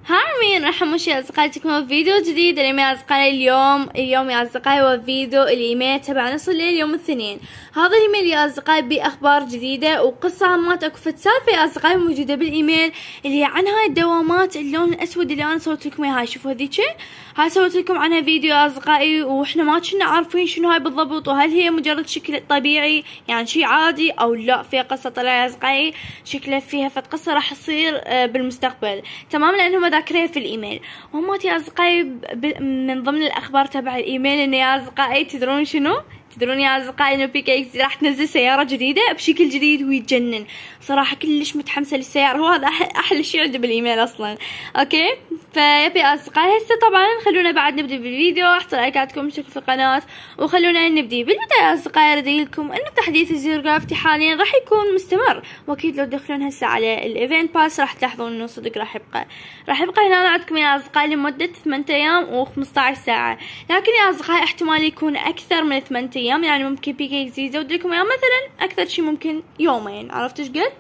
مين راح امشي يا اصدقائي تكون فيديو جديد اليوم يا اصدقائي. اليوم يا اصدقائي هو فيديو الايميل تبع نص الليل يوم الاثنين. هذا الايميل يا اصدقائي باخبار جديده وقصه عامات اكو سالفه يا اصدقائي موجوده بالايميل اللي هي عن هاي الدوامات اللون الاسود اللي انا صورت لكم اياها. شوفوا هذيك هاي سويت لكم عنها فيديو يا اصدقائي واحنا ما كنا عارفين شنو هاي بالضبط وهل هي مجرد شكل طبيعي يعني شيء عادي او لا فيها قصه طلع يا اصدقائي شكلها فيها فد قصه راح تصير بالمستقبل تمام لانهم ذاكرين في الايميل. وهم يا اصدقائي من ضمن الاخبار تبع الايميل انه يا اصدقائي تدرون شنو؟ تدرون يا اصدقائي انه بيكي اكس راح تنزل سياره جديده بشكل جديد ويتجنن. صراحه كلش متحمسه للسياره وهذا احلى شيء عندي بالايميل اصلا. اوكي فيبي اصدقائي هسه طبعا خلونا بعد نبدا بالفيديو. احطوا لايكاتكم اشتركوا في القناه وخلونا نبدي. بالبدايه يا اصدقائي اريد لكم انه تحديث الزيرو جرافيتي حاليا راح يكون مستمر واكيد لو تدخلون هسه على الايفنت باس راح تلاحظون انه صدق راح يبقى هنا عندكم يا اصدقائي لمده 8 ايام و15 ساعه. لكن يا اصدقائي احتمال يكون اكثر من 8 ايام يعني ممكن بيكي يزود لكم ايام مثلا اكثر شيء ممكن يومين. عرفت ايش قلت؟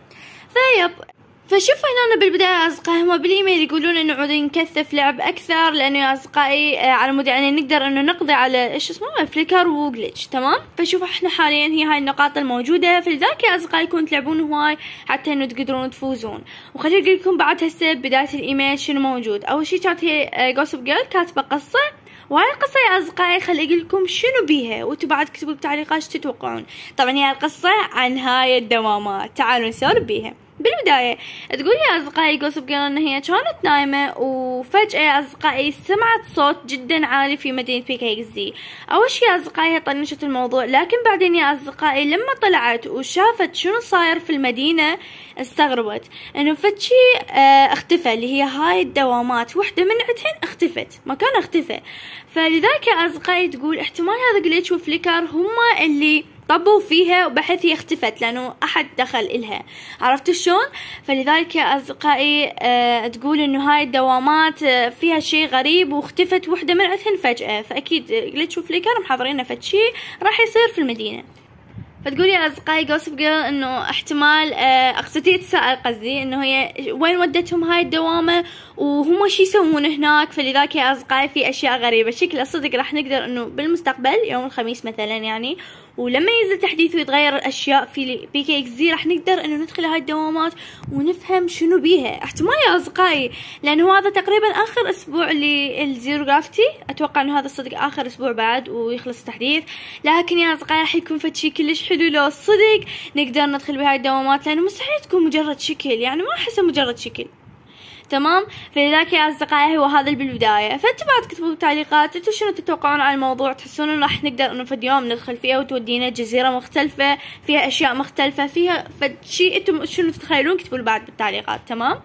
فشوفوا هنا بالبداية يا أصدقائي هم بالإيميل يقولون إنه عود نكثف لعب أكثر لأنه يا أصدقائي على مود يعني نقدر إنه نقضي على إيش اسمه فليكر وجلتش تمام. فشوفوا إحنا حاليا هي هاي النقاط الموجودة فلذلك يا أصدقائي يكون تلعبون هواي حتى إنه تقدرون تفوزون. وخليني أقول لكم بعد هسه بداية الإيميل شنو موجود. أول شيء كانت هي جوسب جيرل كاتبة قصة وهاي القصة يا أصدقائي خلي أقول لكم شنو بيها وانتوا بعد كتبوا بالتعليقات شو تتوقعون. طبعا هي القصة عن هاي الدوامات تعالوا نسولف بيها. بالبداية تقول يا أصدقائي جوسب جيرل إن هي كانت نايمة وفجأة يا أصدقائي سمعت صوت جدا عالي في مدينة بيكي إكس زي. أول شي يا أصدقائي طنشت الموضوع لكن بعدين يا أصدقائي لما طلعت وشافت شنو صاير في المدينة استغربت إنه فد شي اختفى اللي هي هاي الدوامات وحدة من عندهن اختفت مكان اختفى. فلذلك يا أصدقائي تقول احتمال هذا جليتش وفليكر هما اللي طبوا فيها وبحيث هي اختفت لانه احد دخل الها. عرفتوا شلون؟ فلذلك يا اصدقائي تقول انه هاي الدوامات فيها شيء غريب واختفت وحده من عندهن فجأة فاكيد جليتش وفليكر محضرين فد شيء راح يصير في المدينة. فتقول يا اصدقائي جوسب جيرل انه احتمال اقصدي تساءل قصدي انه هي وين ودتهم هاي الدوامه وهم شي يسوون هناك. فلذلك يا اصدقائي في اشياء غريبه شكل صدق راح نقدر انه بالمستقبل يوم الخميس مثلا يعني ولما ينزل تحديث ويتغير الاشياء في بيكي اكس زي راح نقدر انه ندخل هاي الدوامات ونفهم شنو بيها. احتمال يا اصدقائي لانه هذا تقريبا اخر اسبوع للزيرو جرافيتي اتوقع انه هذا صدق اخر اسبوع بعد ويخلص التحديث. لكن يا اصدقائي راح يكون فد شي كلش حلو لو صدق نقدر ندخل بهاي الدوامات لانه مستحيل تكون مجرد شكل يعني ما احسه مجرد شكل تمام. فلذلك يا اصدقائي هو هذا بالبدايه. فانتوا بعد كتبوا بالتعليقات انتوا شنو تتوقعون عن الموضوع تحسون انه راح نقدر انه فد يوم ندخل فيها وتودينا جزيره مختلفه فيها اشياء مختلفه فيها فد شيء انتم شنو تتخيلون كتبوا بعد بالتعليقات تمام.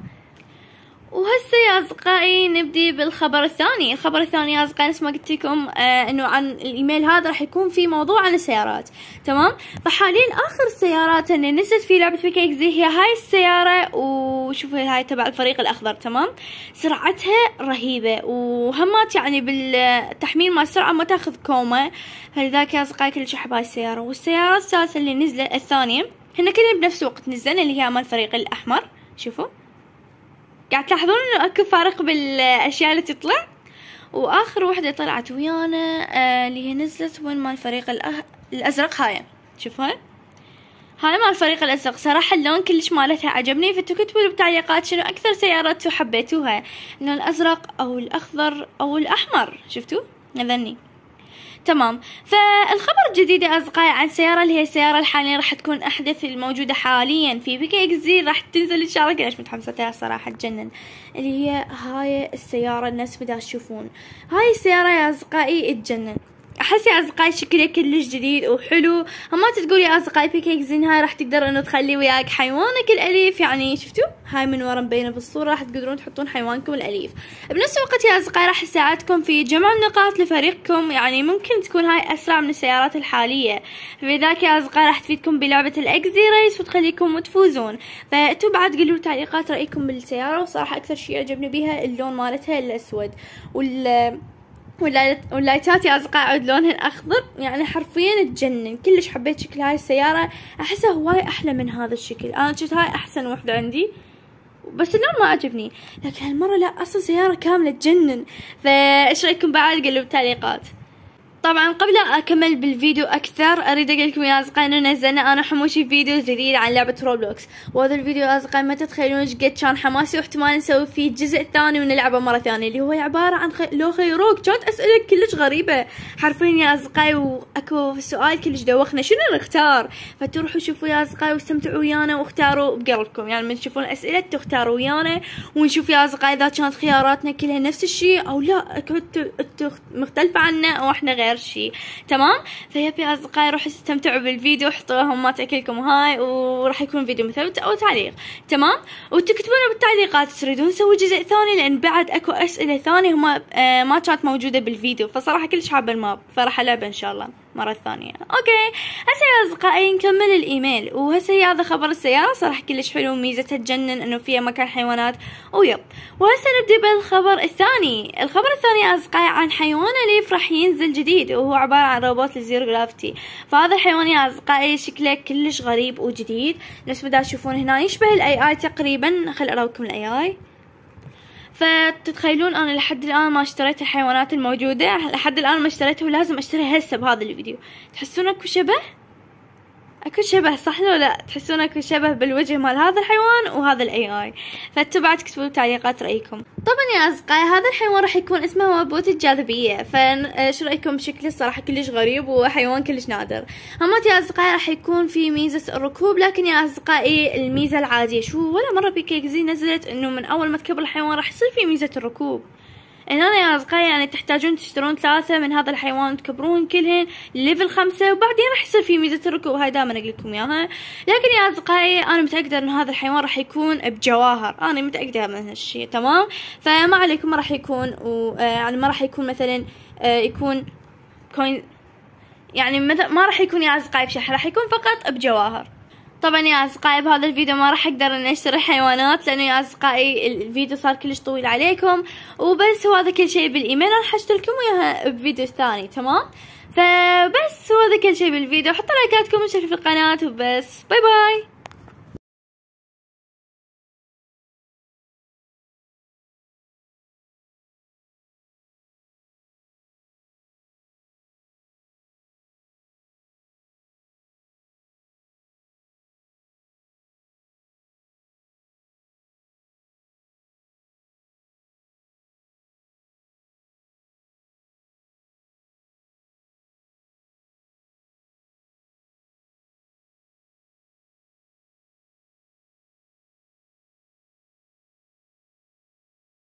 وهسه يا اصدقائي نبدي بالخبر الثاني. الخبر الثاني يا اصدقائي نفس ما قلت لكم انه عن الايميل هذا راح يكون في موضوع عن السيارات تمام. فحاليا اخر السيارات اللي نزلت في لعبه بيكي اكس زي هي هاي السياره وشوفوا هاي تبع الفريق الاخضر تمام. سرعتها رهيبه وهمات يعني بالتحميل مال السرعه ما تاخذ كومه. فلذلك يا اصدقائي كلش احب هاي السياره. والسياره الثالثه اللي نزلت الثانيه هن كلهم بنفس الوقت نزلن اللي هي مال الفريق الاحمر. شوفوا قاعد تلاحظون انه اكو فرق بالاشياء اللي تطلع. واخر وحده طلعت ويانا اللي هي نزلت وين مال الفريق الازرق. هاي شوفوا هاي مال الفريق الازرق. صراحه اللون كلش مالتها عجبني. فانتوا كتبوا بالتعليقات شنو اكثر سيارات حبيتوها اللون الازرق او الاخضر او الاحمر. شفتوا هذني تمام. فالخبر الجديد يا اصدقائي عن سياره اللي هي السياره الحاليه راح تكون احدث الموجوده حاليا في بيكي اكس زي راح تنزل ان شاء الله. كلش متحمسه لها صراحه تجنن اللي هي هاي السياره. الناس بدها تشوفون هاي السياره يا اصدقائي تجنن. احس يا اصدقائي شكلها كلش جديد وحلو. اما تقول يا اصدقائي بيكي اكس زي هاي راح تقدر انه تخلي وياك حيوانك الاليف يعني شفتوا هاي من ورا مبينه بالصوره راح تقدرون تحطون حيوانكم الاليف. بنفس الوقت يا اصدقائي راح تساعدكم في جمع النقاط لفريقكم يعني ممكن تكون هاي اسرع من السيارات الحاليه. فلذلك يا اصدقائي راح تفيدكم بلعبه الاكس زي ريس وتخليكم تفوزون. فانتوا بعد قولوا بالتعليقات رايكم بالسياره. وصراحه اكثر شيء عجبني بيها اللون مالتها الاسود واللايتات يا اصدقائي عود لونهن اخضر يعني حرفيا تجنن. كلش حبيت شكل هاي السياره. احسها هواي احلى من هذا الشكل. انا شفت هاي احسن وحده عندي بس اللون ما عجبني، لكن هالمرة لا، اصلا سيارة كاملة تجنن. فايش رايكم بعد؟ قولوا بالتعليقات. طبعا قبل لا اكمل بالفيديو اكثر اريد اقول لكم يا اصدقائي انه نزلنا انا وحموشي فيديو جديد عن لعبه روبلوكس، وهذا الفيديو يا اصدقائي ما تتخيلون ايش قد كان حماسي، واحتمال نسوي فيه الجزء الثاني من اللعبه مره ثانيه، اللي هو عباره عن لو خيروك. كانت اسئله كلش غريبه حرفيا يا اصدقائي، واكو سؤال كلش دوخنا شنو نختار. فتروحوا شوفوا يا اصدقائي واستمتعوا ويانا واختاروا بقلبكم، يعني من تشوفون الاسئله تختاروا ويانا، ونشوف يا اصدقائي اذا كانت خياراتنا كلها نفس الشيء او لا كنت مختلفه عنا او احنا غير شيء. تمام؟ فيبي يا اصدقائي روحوا استمتعوا بالفيديو، حطوا همات اكلكم هاي، وراح يكون فيديو مثبت او تعليق. تمام؟ وتكتبون بالتعليقات تريدون نسوي جزء ثاني، لان بعد اكو اسئله ثانيه هما ما كانت موجوده بالفيديو، فصراحه كلش حابه الماب، فراح العبها ان شاء الله مرة ثانية. اوكي هسه يا اصدقائي نكمل الايميل. وهسه هذا خبر السيارة صراحة كلش حلو، ميزتها تجنن انه فيها مكان حيوانات ويب. وهسه نبدأ بالخبر الثاني. الخبر الثاني يا اصدقائي عن حيوان اليف راح ينزل جديد، وهو عبارة عن روبوت الزيرو جرافيتي. فهذا الحيوان يا اصدقائي شكله كلش غريب وجديد، نفس ما تشوفون هنا يشبه الاي اي تقريبا. خل اراوكم الاي اي. فتتخيلون انا لحد الان ما اشتريت الحيوانات الموجوده، لحد الان ما اشتريته، ولازم اشتري هسه بهذا الفيديو. تحسون اكو شبه؟ اكو شبه صح لو لا؟ تحسون اكو شبه بالوجه مال هذا الحيوان وهذا الاي اي؟ فانتوا بعد اكتبوا بالتعليقات رايكم. طبعا يا اصدقائي هذا الحيوان راح يكون اسمه بوت الجاذبيه، فشو رايكم بشكله؟ الصراحه كلش غريب وحيوان كلش نادر. همات يا اصدقائي راح يكون في ميزه الركوب، لكن يا اصدقائي الميزه العاديه شو ولا مره بكيكزي نزلت انه من اول ما تكبر الحيوان راح يصير في ميزه الركوب. هنا يا اصدقائي يعني تحتاجون تشترون 3 من هذا الحيوان تكبرون كلهن ليفل 5، وبعدين راح يصير في ميزة الركوب. هاي دائما اقول لكم اياها. لكن يا اصدقائي انا متأكدة ان هذا الحيوان راح يكون بجواهر، انا متأكدة من هالشي. تمام؟ فما عليكم، ما راح يكون يعني ما راح يكون مثلا يكون كوين، يعني ما راح يكون يا اصدقائي بشحن، راح يكون فقط بجواهر. طبعا يا اصدقائي بهذا الفيديو ما راح اقدر ان اشتري حيوانات، لانه يا اصدقائي الفيديو صار كلش طويل عليكم، وبس هو هذا كل شيء بالايميل. انا راح اشتري لكم اياها بفيديو ثاني. تمام؟ فبس هو هذا كل شيء بالفيديو. حطوا لايكاتكم واشتركوا في القناه، وبس باي باي.